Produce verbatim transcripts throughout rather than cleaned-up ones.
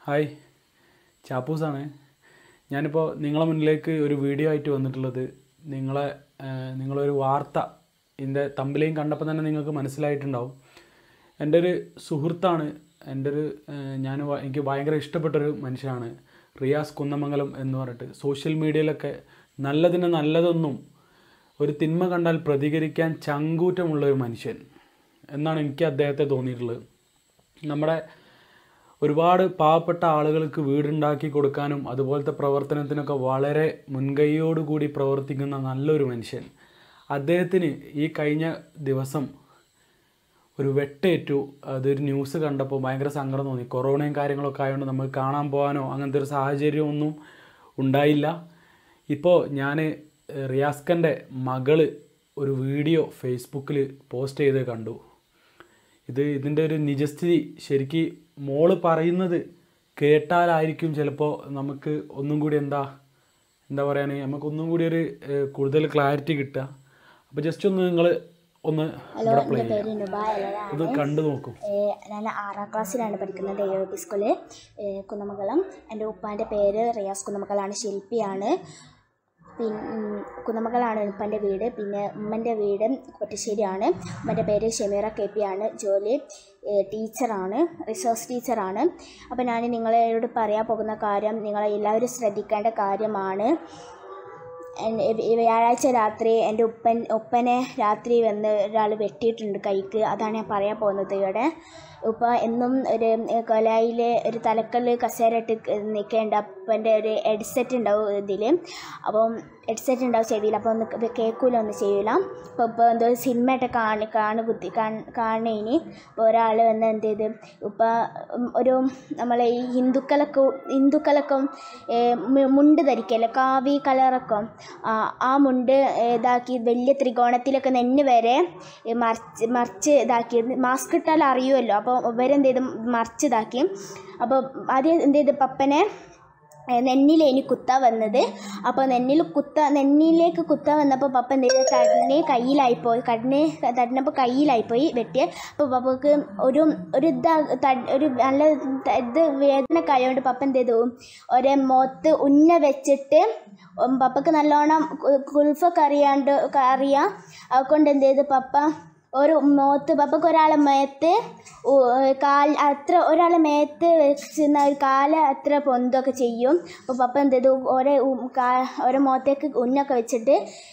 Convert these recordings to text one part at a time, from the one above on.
Hi, ചാപ്പൂസാണ്. ഞാനിപ്പോൾ നിങ്ങളെ മുന്നിലേക്ക് ഒരു വീഡിയോ ആയിട്ട് വന്നിട്ടുള്ളത്. നിങ്ങളെ നിങ്ങളൊരു വാർത്ത ഇതിൻ്റെ തമ്പിലേയും കണ്ടപ്പോൾ തന്നെ നിങ്ങൾക്ക് മനസ്സിലായിട്ടുണ്ടാവും. എൻ്റെ ഒരു സുഹൃത്താണ്, എൻ്റെ ഒരു ഞാൻ എനിക്ക് ഭയങ്കര ഇഷ്ടപ്പെട്ടൊരു മനുഷ്യനാണ് റിയാസ് കുന്നമംഗലം എന്ന് പറഞ്ഞിട്ട്. സോഷ്യൽ മീഡിയയിലൊക്കെ നല്ലതിന് നല്ലതൊന്നും ഒരു തിന്മ കണ്ടാൽ പ്രതികരിക്കാൻ ചങ്കൂറ്റമുള്ളൊരു മനുഷ്യൻ എന്നാണ് എനിക്ക് അദ്ദേഹത്തെ തോന്നിയിട്ടുള്ളത്. നമ്മുടെ ഒരുപാട് പാവപ്പെട്ട ആളുകൾക്ക് വീടുണ്ടാക്കി കൊടുക്കാനും അതുപോലത്തെ പ്രവർത്തനത്തിനൊക്കെ വളരെ മുൻകൈയോടുകൂടി പ്രവർത്തിക്കുന്ന നല്ലൊരു മനുഷ്യൻ. അദ്ദേഹത്തിന് ഈ കഴിഞ്ഞ ദിവസം ഒരു വെട്ടേറ്റു. അതൊരു ന്യൂസ് കണ്ടപ്പോൾ ഭയങ്കര സങ്കടം തോന്നി. കൊറോണയും കാര്യങ്ങളൊക്കെ ആയതുകൊണ്ട് നമുക്ക് കാണാൻ പോകാനോ അങ്ങനത്തെ ഒരു സാഹചര്യമൊന്നും ഉണ്ടായില്ല. ഇപ്പോൾ ഞാൻ റിയാസ്കൻ്റെ മകള് ഒരു വീഡിയോ ഫേസ്ബുക്കിൽ പോസ്റ്റ് ചെയ്ത് കണ്ടു. ഇത് ഇതിൻ്റെ ഒരു നിജസ്ഥിതി ശരിക്ക് മോള് പറയുന്നത് കേട്ടാലായിരിക്കും ചിലപ്പോൾ നമുക്ക് ഒന്നും കൂടി എന്താ എന്താ പറയാൻ നമുക്കൊന്നും കൂടി ഒരു കൂടുതൽ ക്ലാരിറ്റി കിട്ടുക. അപ്പോൾ ജസ്റ്റ് ഒന്ന് നിങ്ങൾ ഒന്ന് പ്ലേ ഇത് കണ്ടു നോക്കും. ഞാൻ ആറാം ക്ലാസ്സിലാണ് പഠിക്കുന്നത്, എ പി സ്കൂളിൽ കുന്നമംഗലം. എൻ്റെ ഉപ്പാൻ്റെ പേര് റിയാസ് കുന്നമംഗലാണ്, ശില്പിയാണ്. പിന്നെ കുന്നമംഗലാണ് ഉപ്പൻ്റെ വീട്. പിന്നെ ഉമ്മൻ്റെ വീട് കൊറ്റശ്ശേരിയാണ്. ഉമ്മൻ്റെ പേര് ഷമീറ കെ പി ആണ്. ജോലി ടീച്ചറാണ്, റിസോഴ്സ് ടീച്ചറാണ്. അപ്പോൾ ഞാൻ നിങ്ങളോട് പറയാൻ പോകുന്ന കാര്യം നിങ്ങളെല്ലാവരും ശ്രദ്ധിക്കേണ്ട കാര്യമാണ്. വ്യാഴാഴ്ച രാത്രി എൻ്റെ ഉപ്പൻ ഉപ്പനെ രാത്രി വന്ന് ഒരാൾ വെട്ടിയിട്ടുണ്ട് കൈക്ക്. അതാണ് ഞാൻ പറയാൻ പോകുന്നത്. ഇവിടെ ഉപ്പ എന്നും ഒരു കൊലയിൽ ഒരു തലക്കല്ല് കസേര ഇട്ട് നിൽക്കേണ്ട അപ്പൻ്റെ ഒരു ഹെഡ്സെറ്റ് ഉണ്ടാവും ഇതിൽ. അപ്പം ഹെഡ്സെറ്റ് ഉണ്ടാവും ചെവിയിൽ. അപ്പോൾ ഒന്ന് കേൾക്കൂല, ഒന്നും ചെയ്യൂല. അപ്പോൾ ഇപ്പോൾ എന്തോ സിനിമയായിട്ട് കാണി കാണു കുത്തി കാണേനി. അപ്പോൾ ഒരാൾ വന്ന് എന്ത് ചെയ്ത് ഇപ്പോൾ ഒരു നമ്മളെ ഈ ഹിന്ദുക്കളൊക്കെ ഹിന്ദുക്കളൊക്കെ മുണ്ട് ധരിക്കല്ലോ, കാവി കളറൊക്കെ, ആ മുണ്ട് ഇതാക്കി വലിയ ത്രികോണത്തിലൊക്കെ നെന്ന് വരെ മറിച്ച് മറിച്ച് ഇതാക്കി. മാസ്ക് ഇട്ടാൽ അറിയുമല്ലോ. അപ്പോൾ ഇവരെന്ത് ചെയ്ത് മറിച്ച് ഇതാക്കി. അപ്പോൾ ആദ്യം എന്ത് ചെയ്ത് പപ്പനെ നെന്നിലേനി കുത്താൻ വന്നത്. അപ്പോൾ നെന്നിൽ കുത്ത നെന്നിലേക്ക് കുത്താൻ വന്നപ്പോൾ പപ്പ എന്ത് ചെയ്ത് കടന് കയ്യിലായിപ്പോയി. കടന് തടിനപ്പോൾ കയ്യിലായിപ്പോയി വെട്ടിയ. അപ്പോൾ പപ്പക്ക് ഒരു ഒരു ഇതാ ഒരു നല്ല ഇത് വേദനയൊക്കെ ആയതുകൊണ്ട് പപ്പ എന്ത് ചെയ്തു ഒരേ മുഖത്ത് ഉന്ന വെച്ചിട്ട്, പപ്പക്ക് നല്ലോണം കുൽഫൊക്കെ അറിയാണ്ട് അറിയാം. അതുകൊണ്ട് എന്ത് ചെയ്ത് പപ്പ ഒരു മുഖത്ത് പപ്പക്ക് ഒരാളെ മേത്ത് കാൽ അത്ര ഒരാളെ മേത്ത് വെച്ചിരുന്ന ഒരു കാല് അത്ര പൊന്തൊക്കെ ചെയ്യും. അപ്പോൾ പപ്പ എന്ത് ചെയ്തു ഒരേ കാ ഓരോ മുഖത്തേക്ക് ഉന്നൊക്കെ വെച്ചിട്ട്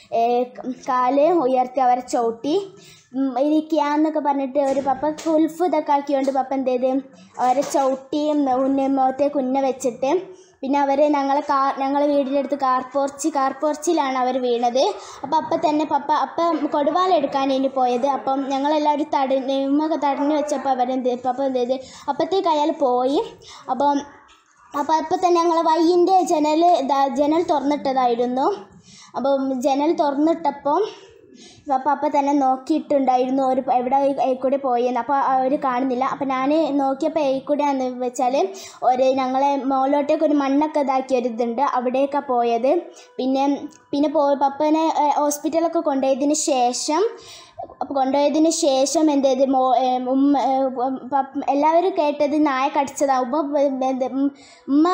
കാല് ഉയർത്തി അവരെ ചവിട്ടി ഇരിക്കുകയെന്നൊക്കെ പറഞ്ഞിട്ട് ഒരു പപ്പ കുൽഫ് ഇതൊക്കെ ആക്കിയോണ്ട് പപ്പ എന്ത് ചെയ്ത് അവരെ ചവിട്ടി ഉന്ന മുഖത്തേക്ക് ഉന്ന വെച്ചിട്ട് പിന്നെ അവർ ഞങ്ങളെ കാർ ഞങ്ങളെ വീടിൻ്റെ അടുത്ത് കാർ പോർച്ച് കാർ പോർച്ചിലാണ് അവർ വീണത്. അപ്പം അപ്പം തന്നെ പപ്പ അപ്പം കൊടുവാലെടുക്കാൻ ഇനി പോയത്. അപ്പം ഞങ്ങളെല്ലാവരും തട ഉമ്മൊക്കെ തടഞ്ഞു വെച്ചപ്പോൾ അവരെന്ത് പപ്പ എന്ത് ചെയ്ത് അപ്പത്തേക്ക് അയാൾ പോയി. അപ്പം അപ്പം അപ്പം തന്നെ ഞങ്ങൾ വയ്യിൻ്റെ ജനൽ ജനൽ തുറന്നിട്ടതായിരുന്നു. അപ്പം ജനൽ തുറന്നിട്ടപ്പം അപ്പോൾ അപ്പം തന്നെ നോക്കിയിട്ടുണ്ടായിരുന്നു ഒരു എവിടെ കൂടെ പോയെന്ന്. അപ്പോൾ അവർ കാണുന്നില്ല. അപ്പോൾ ഞാൻ നോക്കിയപ്പോൾ എയ്ക്കൂടെയാന്ന് വെച്ചാൽ ഒരു ഞങ്ങളെ മുകളിലോട്ടേക്ക് ഒരു മണ്ണൊക്കെ ഇതാക്കിയ ഒരു ഇതുണ്ട്, അവിടേക്കാണ് പോയത്. പിന്നെ പിന്നെ പോ പപ്പനെ ഹോസ്പിറ്റലൊക്കെ കൊണ്ടുപോയതിന് ശേഷം അപ്പോൾ കൊണ്ടുപോയതിന് ശേഷം എന്ത് ചെയ്ത് മോ ഉമ്മ എല്ലാവരും കേട്ടത് നായ കടിച്ചതാണ്. ഉമ്മ ഉമ്മ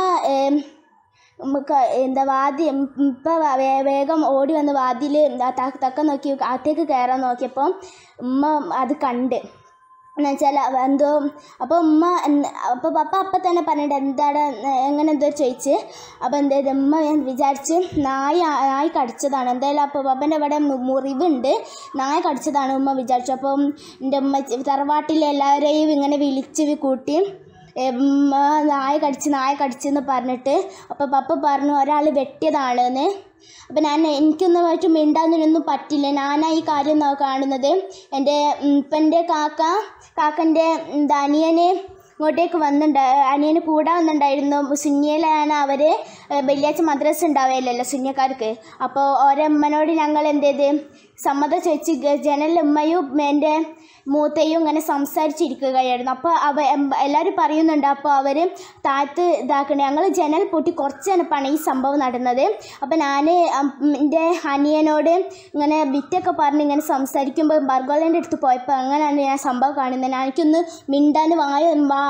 എന്താ വാതി ഇപ്പം വേഗം ഓടി വന്ന് വാതിൽ തക്ക നോക്കി അകത്തേക്ക് കയറാൻ നോക്കിയപ്പോൾ ഉമ്മ അത് കണ്ട് എന്നുവെച്ചാൽ എന്തോ. അപ്പോൾ ഉമ്മ അപ്പോൾ പപ്പ അപ്പം തന്നെ പറഞ്ഞിട്ട് എന്താണ് എങ്ങനെ എന്തോ ചോദിച്ച്. അപ്പോൾ എന്ത് ചെയ്ത് ഉമ്മ ഞാൻ വിചാരിച്ച് നായ നായ കടിച്ചതാണ് എന്തായാലും. അപ്പോൾ പപ്പൻ്റെ ഇവിടെ മുറിവുണ്ട്, നായ കടിച്ചതാണ് ഉമ്മ വിചാരിച്ചു. അപ്പം എൻ്റെ ഉമ്മ തറവാട്ടിലെ എല്ലാവരെയും ഇങ്ങനെ വിളിച്ച് കൂട്ടി നായ കടിച്ച് നായ കടിച്ചെന്ന് പറഞ്ഞിട്ട്. അപ്പോൾ പപ്പ പറഞ്ഞു ഒരാൾ വെട്ടിയതാണെന്ന്. അപ്പം ഞാൻ എനിക്കൊന്നും ആയിട്ട് മിണ്ടാതിനൊന്നും പറ്റില്ല. ഞാനാ ഈ കാര്യം കാണുന്നത്. എൻ്റെ ഇപ്പൻ്റെ കാക്ക കാക്കൻ്റെ എന്താ അനിയന് ഇങ്ങോട്ടേക്ക് വന്നിട്ട് അനിയന് കൂടാൻ വന്നിട്ടുണ്ടായിരുന്നു. സുന്നിയിലാണ് അവർ വെള്ളിയാഴ്ച മദ്രസ ഉണ്ടാവുകയില്ലല്ലോ സുന്നിയക്കാർക്ക്. അപ്പോൾ ഓരമ്മനോട് ഞങ്ങൾ എന്ത് ചെയ്ത് സമ്മതം ചോദിച്ച് ജനൽ ഉമ്മയും എൻ്റെ മൂത്തയും ഇങ്ങനെ സംസാരിച്ചിരിക്കുകയായിരുന്നു. അപ്പോൾ അവ എല്ലാവരും പറയുന്നുണ്ട് അപ്പോൾ അവർ താഴത്ത് ഇതാക്കണേ. ഞങ്ങൾ ജനൽ പൊട്ടി കുറച്ച് തണുപ്പാണ് ഈ സംഭവം നടന്നത്. അപ്പോൾ ഞാൻ എൻ്റെ അനിയനോട് ഇങ്ങനെ ബിറ്റൊക്കെ പറഞ്ഞ് ഇങ്ങനെ സംസാരിക്കുമ്പോൾ ബർഗോളേൻ്റെ അടുത്ത് പോയപ്പോൾ അങ്ങനെയാണ് ഞാൻ സംഭവം കാണുന്നത്. എനിക്കൊന്ന് മിണ്ടാൻ വായ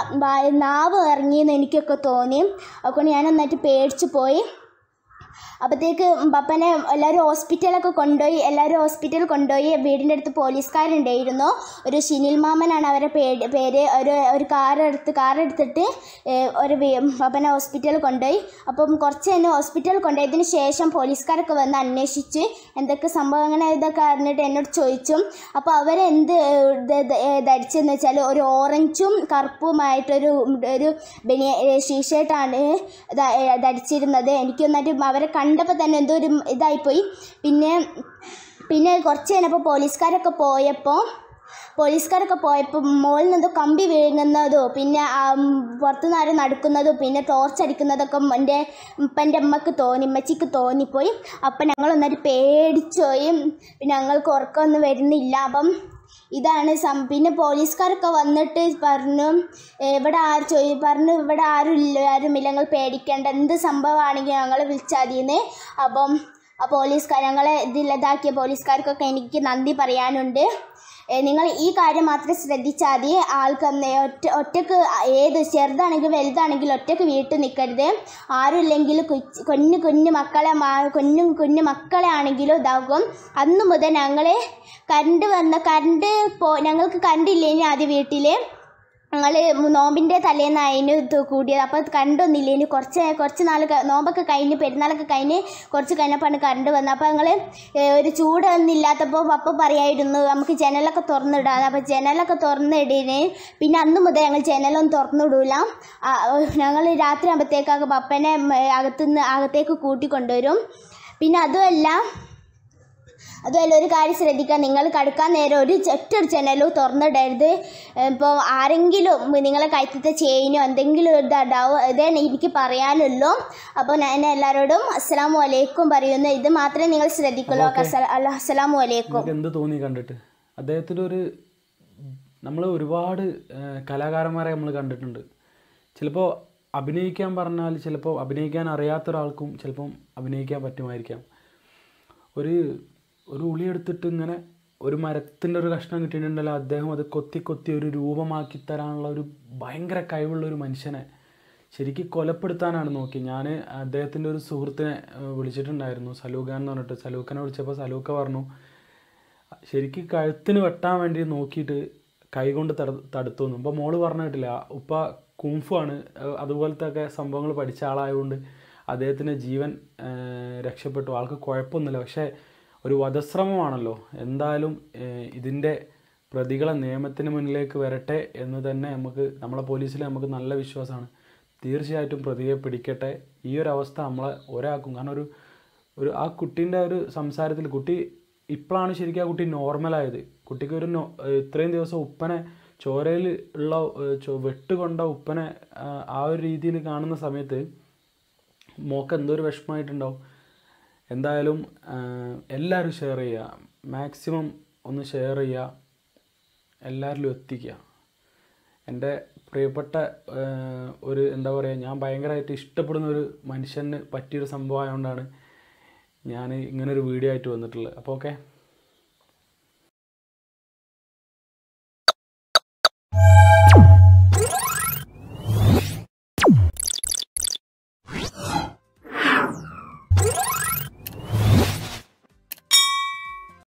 നാവ് ഇറങ്ങിയെന്ന് എനിക്കൊക്കെ തോന്നി. അതുകൊണ്ട് ഞാൻ നന്നായിട്ട് പേടിച്ച് പോയി. അപ്പോഴത്തേക്ക് പപ്പനെ എല്ലാവരും ഹോസ്പിറ്റലൊക്കെ കൊണ്ടുപോയി എല്ലാവരും ഹോസ്പിറ്റലിൽ കൊണ്ടുപോയി. വീടിൻ്റെ അടുത്ത് പോലീസുകാരുണ്ടായിരുന്നു. ഒരു ഷിനിൽ മാമനാണ് അവരെ പേര് പേര് ഒരു ഒരു കാറെടുത്ത് കാറെടുത്തിട്ട് ഒരു പപ്പനെ ഹോസ്പിറ്റലിൽ കൊണ്ടുപോയി. അപ്പം കുറച്ച് തന്നെ ഹോസ്പിറ്റലിൽ കൊണ്ടുപോയതിന് ശേഷം പോലീസുകാരൊക്കെ വന്ന് അന്വേഷിച്ച് എന്തൊക്കെ സംഭവം അങ്ങനെ ഇതൊക്കെ അറിഞ്ഞിട്ട് എന്നോട് ചോദിച്ചു. അപ്പോൾ അവരെന്ത് ധരിച്ചതെന്ന് വെച്ചാൽ ഒരു ഓറഞ്ചും കറുപ്പുമായിട്ടൊരു ഒരു ബനിയ ടീഷർട്ടാണ് ധരിച്ചിരുന്നത്. എനിക്ക് നന്നായിട്ട് അവരെ കണ്ടപ്പോൾ തന്നെ എന്തോ ഒരു ഇതായിപ്പോയി. പിന്നെ പിന്നെ കുറച്ച് കഴിഞ്ഞപ്പോൾ പോലീസുകാരൊക്കെ പോയപ്പോൾ പോലീസുകാരൊക്കെ പോയപ്പോൾ മുകളിൽ നിന്ന് കമ്പി വീഴുന്നതോ പിന്നെ പുറത്തുനിന്ന് ആരും നടക്കുന്നതോ പിന്നെ ടോർച്ച് അടിക്കുന്നതൊക്കെ എൻ്റെ ഇപ്പൻ്റെ അമ്മക്ക് തോന്നി ഉമ്മച്ചിക്ക് തോന്നിപ്പോയി. അപ്പം ഞങ്ങൾ ഒന്നൊരു പേടിച്ചുപോയി. പിന്നെ ഞങ്ങൾക്ക് ഉറക്കമൊന്നും വരുന്നില്ല. അപ്പം ഇതാണ് സം പിന്നെ പോലീസുകാരൊക്കെ വന്നിട്ട് പറഞ്ഞു ഇവിടെ ആര് ചോദി പറഞ്ഞു ഇവിടെ ആരും ഇല്ല ആരുമില്ല ഞങ്ങൾ പേടിക്കേണ്ട എന്ത് സംഭവമാണെങ്കിൽ ഞങ്ങൾ വിളിച്ചാൽ മതിയെന്ന്. അപ്പം ആ പോലീസുകാർ ഞങ്ങളെ ഇതിലിതാക്കിയ പോലീസുകാർക്കൊക്കെ എനിക്ക് നന്ദി പറയാനുണ്ട്. നിങ്ങൾ ഈ കാര്യം മാത്രം ശ്രദ്ധിച്ചാൽ മതി. ആൾക്ക് ഒറ്റ ഒറ്റക്ക് ഏത് ചെറുതാണെങ്കിലും വലുതാണെങ്കിലും ഒറ്റക്ക് വീട്ടിൽ നിൽക്കരുത്. ആരുമില്ലെങ്കിൽ കുഞ്ഞു കുഞ്ഞു മക്കളെ കുഞ്ഞു കുഞ്ഞു മക്കളെ ആണെങ്കിലും ഇതാകും. അന്ന് മുതൽ ഞങ്ങൾ കറണ്ട് വന്ന കറണ്ട് പോ ഞങ്ങൾക്ക് കറണ്ടില്ലേനി ആദ്യം വീട്ടിൽ. ഞങ്ങൾ നോമ്പിൻ്റെ തലേന്നായിരുന്നു ഇത് കൂടിയത്. അപ്പോൾ കറണ്ടൊന്നുമില്ലേനി. കുറച്ച് കുറച്ച് നാൾ നോമ്പൊക്കെ കഴിഞ്ഞ് പെരുന്നാളൊക്കെ കഴിഞ്ഞ് കുറച്ച് കഴിഞ്ഞപ്പോഴാണ് കറണ്ട് വന്നത്. അപ്പോൾ ഞങ്ങൾ ഒരു ചൂടൊന്നും ഇല്ലാത്തപ്പോൾ പപ്പ പറയായിരുന്നു നമുക്ക് ജനലൊക്കെ തുറന്നിടാം. അപ്പോൾ ജനലൊക്കെ തുറന്നിടീന്. പിന്നെ അന്ന് മുതൽ ഞങ്ങൾ ജനലൊന്നും തുറന്നിടൂല. ഞങ്ങൾ രാത്രി ആകുമ്പോഴത്തേക്കൊക്കെ പപ്പനെ അകത്തുനിന്ന് അകത്തേക്ക് കൂട്ടിക്കൊണ്ടുവരും. പിന്നെ അതുമല്ല അതുമല്ല ഒരു കാര്യം ശ്രദ്ധിക്കുക, നിങ്ങൾ കിടക്കാൻ നേരം ഒരു ഒറ്റൊരു ജനലും തുറന്നിടരുത്. ഇപ്പോൾ ആരെങ്കിലും നിങ്ങളെ കഴുത്തത്തെ ചെയിനോ എന്തെങ്കിലും ഇതുണ്ടാവും. ഇതേ എനിക്ക് പറയാനുള്ളൂ. അപ്പോൾ ഞാൻ എല്ലാവരോടും അസ്സലാമു അലൈക്കും പറയുന്നു. ഇത് മാത്രമേ നിങ്ങൾ ശ്രദ്ധിക്കുള്ളൂ. അസ്സലാമു അലൈക്കും. എന്ത് തോന്നി കണ്ടിട്ട്? അദ്ദേഹത്തിൻ്റെ ഒരു നമ്മൾ ഒരുപാട് കലാകാരന്മാരെ നമ്മൾ കണ്ടിട്ടുണ്ട്. ചിലപ്പോൾ അഭിനയിക്കാൻ പറഞ്ഞാൽ ചിലപ്പോൾ അഭിനയിക്കാൻ അറിയാത്ത ഒരാൾക്കും ചിലപ്പം അഭിനയിക്കാൻ പറ്റുമായിരിക്കാം. ഒരു ഒരു ഉളി എടുത്തിട്ട് ഇങ്ങനെ ഒരു മരത്തിൻ്റെ ഒരു കഷ്ണം കിട്ടിയിട്ടുണ്ടല്ലോ, അദ്ദേഹം അത് കൊത്തി കൊത്തി ഒരു രൂപമാക്കി തരാനുള്ള ഒരു ഭയങ്കര കഴിവുള്ളൊരു മനുഷ്യനെ ശരിക്കും കൊലപ്പെടുത്താനാണ് നോക്കി. ഞാൻ അദ്ദേഹത്തിൻ്റെ ഒരു സുഹൃത്തിനെ വിളിച്ചിട്ടുണ്ടായിരുന്നു, സലൂഖാൻ എന്ന് പറഞ്ഞിട്ട്. സലൂഖനെ വിളിച്ചപ്പോൾ സലൂഖ പറഞ്ഞു ശരിക്കും കഴുത്തിന് വെട്ടാൻ വേണ്ടി നോക്കിയിട്ട് കൈ കൊണ്ട് തട തടുത്തു എന്ന്. അപ്പോൾ മോള് പറഞ്ഞു കേട്ടില്ല, ഉപ്പ കുംഫു ആണ്, അതുപോലത്തെ ഒക്കെ സംഭവങ്ങൾ പഠിച്ച ആളായതുകൊണ്ട് അദ്ദേഹത്തിൻ്റെ ജീവൻ രക്ഷപ്പെട്ടു. ആൾക്ക് കുഴപ്പമൊന്നുമില്ല. പക്ഷേ ഒരു വധശ്രമമാണല്ലോ. എന്തായാലും ഇതിൻ്റെ പ്രതികളെ നിയമത്തിന് മുന്നിലേക്ക് വരട്ടെ എന്ന് തന്നെ നമുക്ക് നമ്മളെ പോലീസിൽ നമുക്ക് നല്ല വിശ്വാസമാണ്. തീർച്ചയായിട്ടും പ്രതിയെ പിടിക്കട്ടെ. ഈ ഒരു അവസ്ഥ നമ്മളെ ഒരാൾക്കും, കാരണം ഒരു ഒരു ആ കുട്ടീൻ്റെ ഒരു സംസാരത്തിൽ കുട്ടി ഇപ്പോഴാണ് ശരിക്കും ആ കുട്ടി നോർമലായത്. കുട്ടിക്ക് ഒരു ഇത്രയും ദിവസം ഉപ്പനെ ചോരയിൽ ഉള്ള വെട്ടുകൊണ്ട ഉപ്പനെ ആ ഒരു രീതിയിൽ കാണുന്ന സമയത്ത് മോക്ക് എന്തോ ഒരു വിഷമമായിട്ടുണ്ടാവും. എന്തായാലും എല്ലാവരും ഷെയർ ചെയ്യുക, മാക്സിമം ഒന്ന് ഷെയർ ചെയ്യുക, എല്ലാവരിലും എത്തിക്കുക. എൻ്റെ പ്രിയപ്പെട്ട ഒരു എന്താ പറയുക, ഞാൻ ഭയങ്കരമായിട്ട് ഇഷ്ടപ്പെടുന്ന ഒരു മനുഷ്യന് പറ്റിയൊരു സംഭവം ആയതുകൊണ്ടാണ് ഞാൻ ഇങ്ങനൊരു വീഡിയോ ആയിട്ട് വന്നിട്ടുള്ളത്. അപ്പോൾ ഓക്കെ.